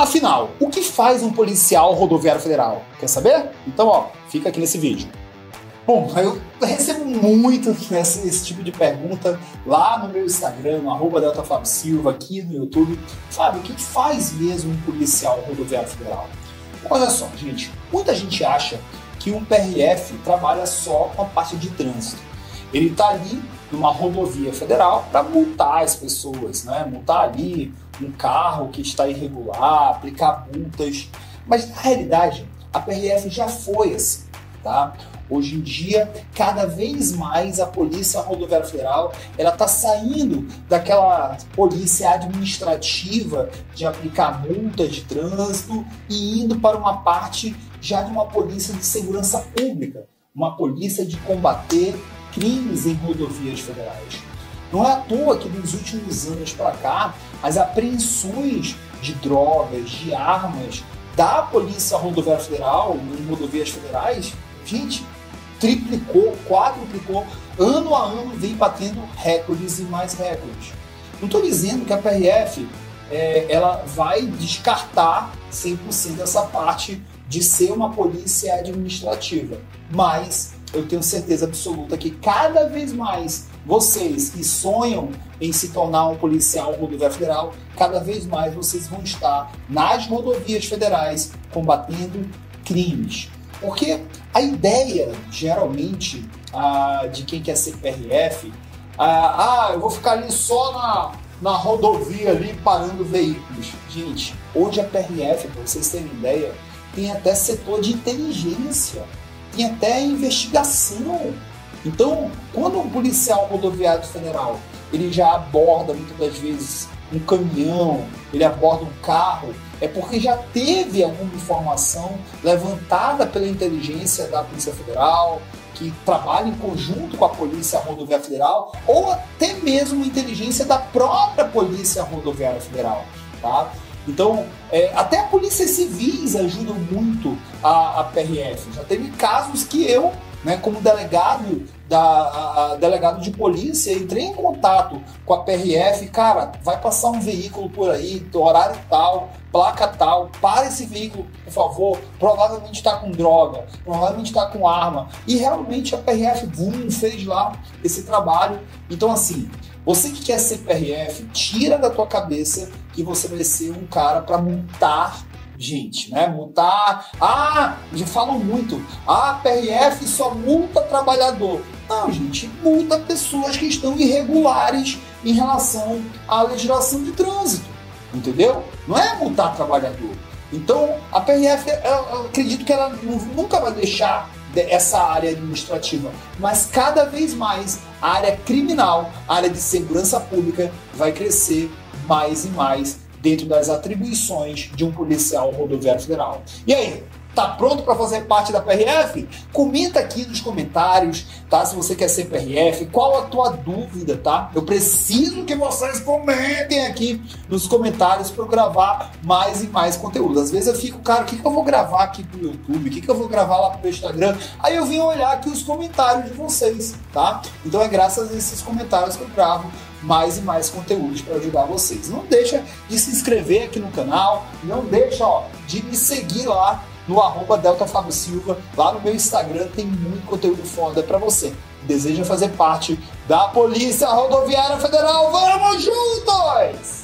Afinal, o que faz um policial rodoviário federal? Quer saber? Então, ó, fica aqui nesse vídeo. Bom, eu recebo muito esse tipo de pergunta lá no meu Instagram, no @DeltaFabioSilva, aqui no YouTube. Fábio, o que faz mesmo um policial rodoviário federal? Olha só, gente, muita gente acha que um PRF trabalha só com a parte de trânsito. Ele está ali numa rodovia federal para multar as pessoas, né? Multar ali um carro que está irregular, aplicar multas. Mas na realidade, a PRF já foi assim, tá? Hoje em dia, cada vez mais a Polícia Rodoviária Federal ela está saindo daquela polícia administrativa de aplicar multas de trânsito e indo para uma parte já de uma polícia de segurança pública, uma polícia de combater crimes em rodovias federais. Não é à toa que nos últimos anos para cá, as apreensões de drogas, de armas da Polícia Rodoviária Federal, em rodovias federais, gente, triplicou, quadruplicou, ano a ano vem batendo recordes e mais recordes. Não estou dizendo que a PRF ela vai descartar 100% essa parte de ser uma polícia administrativa, mas eu tenho certeza absoluta que cada vez mais vocês que sonham em se tornar um policial rodoviário federal, cada vez mais vocês vão estar nas rodovias federais combatendo crimes. Porque a ideia, geralmente, de quem quer ser PRF, eu vou ficar ali só na rodovia ali parando veículos. Gente, hoje a PRF, para vocês terem ideia, tem até setor de inteligência, tem até investigação. Então, quando um policial rodoviário federal ele já aborda muitas das vezes um caminhão, ele aborda um carro, é porque já teve alguma informação levantada pela inteligência da Polícia Federal, que trabalha em conjunto com a Polícia Rodoviária Federal, ou até mesmo inteligência da própria Polícia Rodoviária Federal, tá? Então, até a polícia civis ajudam muito a PRF. Já teve casos que eu, né, como delegado delegado de polícia, entrei em contato com a PRF, cara, vai passar um veículo por aí, horário tal, placa tal, para esse veículo, por favor, provavelmente está com droga, provavelmente está com arma, e realmente a PRF fez lá esse trabalho. Então assim, você que quer ser PRF, tira da tua cabeça que você vai ser um cara para multar gente, né? Multar. Já falam muito. A PRF só multa trabalhador. Não, gente, multa pessoas que estão irregulares em relação à legislação de trânsito. Entendeu? Não é multar trabalhador. Então, a PRF, eu acredito que ela nunca vai deixar essa área administrativa, mas cada vez mais a área criminal, a área de segurança pública vai crescer mais e mais dentro das atribuições de um policial rodoviário federal. E aí, tá pronto para fazer parte da PRF? Comenta aqui nos comentários, tá? Se você quer ser PRF, qual a tua dúvida, tá? Eu preciso que vocês comentem aqui nos comentários para eu gravar mais e mais conteúdo. Às vezes eu fico, cara, o que eu vou gravar aqui pro YouTube? O que eu vou gravar lá pro Instagram? Aí eu vim olhar aqui os comentários de vocês, tá? Então é graças a esses comentários que eu gravo mais e mais conteúdos para ajudar vocês. Não deixa de se inscrever aqui no canal, não deixa de me seguir lá no @DeltaFabioSilva, lá no meu Instagram tem muito conteúdo foda para você. Deseja fazer parte da Polícia Rodoviária Federal? Vamos juntos!